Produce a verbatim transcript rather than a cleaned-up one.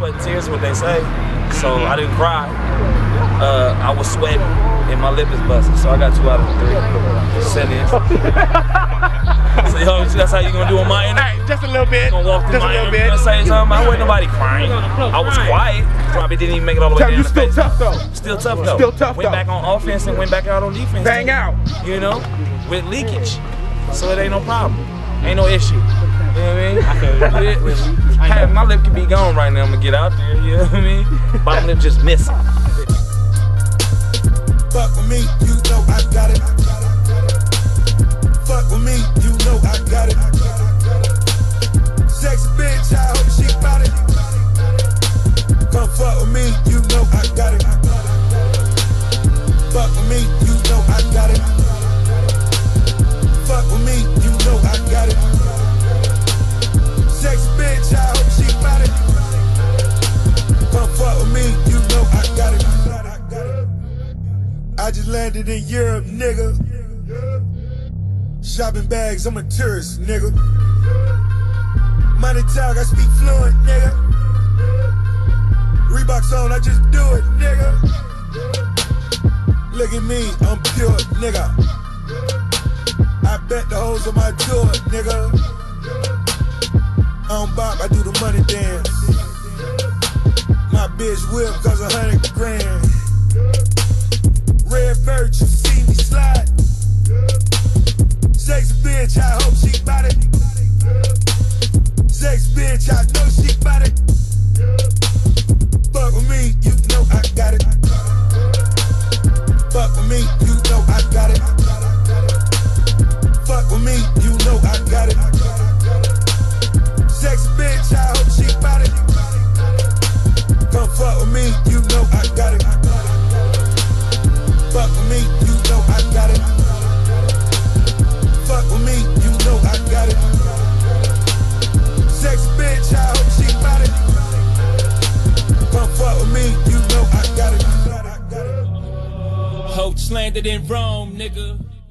sweat and tears, what they say. So I didn't cry. Uh, I was sweating and my lip is busted. So I got two out of three. Send in. So yo, that's how you gonna do on my end? Hey, just a little bit. Gonna walk through just my a little bit. At the same time, I wasn't nobody crying. I was quiet. Probably didn't even make it all the way Tell down. you the still face. tough though. Still tough though. Still tough Went though. back on offense and went back out on defense. Bang out. You know, with leakage. So it ain't no problem. Ain't no issue. You know what I mean? Hey, my lip could be gone right now. I'm gonna get out there. You know what I mean? Bottom lip just missing. Fuck with me, you know I got it. Fuck with me, you know I got it. Sexy bitch, I hope she bout it. Come fuck with me, you know I got it. Fuck with me, you know I got it. Fuck with me, you know I got it. Sexy bitch, I hope she bout it. Come fuck with me, you know I got it. I just landed in Europe, nigga. Shopping bags, I'm a tourist, nigga. Money talk, I speak fluent, nigga. Reeboks on, I just do it, nigga. Look at me, I'm pure, nigga. I bet the hoes on my tour, nigga. I don't bop, I do the money dance. My bitch whip cause a hundred grand. Red bird, you see me slide. Sexy bitch, I hope she bout it. Sexy bitch, I know she bout it. Fuck with me, you know I got it. Fuck with me, you know I got it. Fuck with me, you know I got it. Sexy bitch, I hope she bout it. Come fuck with me, you know I got it. Fuck with me, you know I got it. Fuck with me, you know I got it. Sexy bitch, I hope she bout it. Come fuck with me, you know I got it. Hope landed in Rome, nigga.